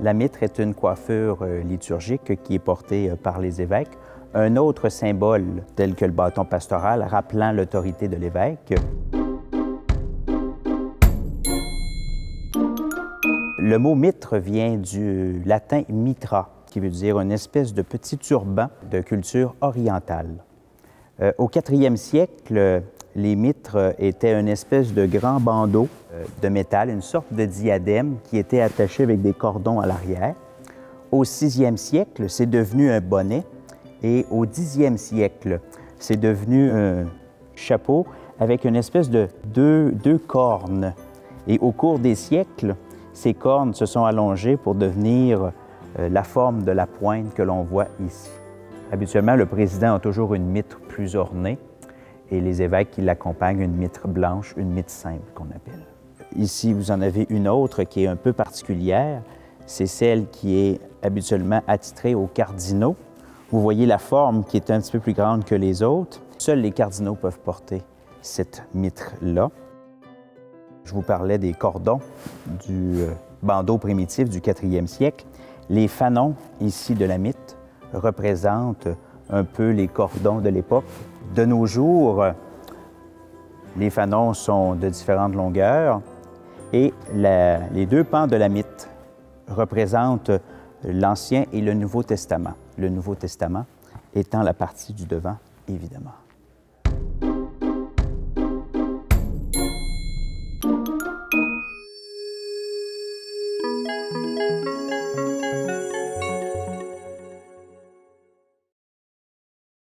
La mitre est une coiffure liturgique qui est portée par les évêques. Un autre symbole, tel que le bâton pastoral, rappelant l'autorité de l'évêque. Le mot mitre vient du latin mitra, qui veut dire une espèce de petit turban de culture orientale. Au 4e siècle, les mitres étaient une espèce de grand bandeau de métal, une sorte de diadème qui était attaché avec des cordons à l'arrière. Au 6e siècle, c'est devenu un bonnet et au 10e siècle, c'est devenu un chapeau avec une espèce de deux cornes. Et au cours des siècles, ces cornes se sont allongées pour devenir la forme de la pointe que l'on voit ici. Habituellement, le président a toujours une mitre plus ornée et les évêques qui l'accompagnent, une mitre blanche, une mitre simple qu'on appelle. Ici, vous en avez une autre qui est un peu particulière. C'est celle qui est habituellement attitrée aux cardinaux. Vous voyez la forme qui est un petit peu plus grande que les autres. Seuls les cardinaux peuvent porter cette mitre-là. Je vous parlais des cordons du bandeau primitif du 4e siècle. Les fanons ici de la mitre représentent un peu les cordons de l'époque. De nos jours, les fanons sont de différentes longueurs et les deux pans de la mitre représentent l'Ancien et le Nouveau Testament. Le Nouveau Testament étant la partie du devant, évidemment.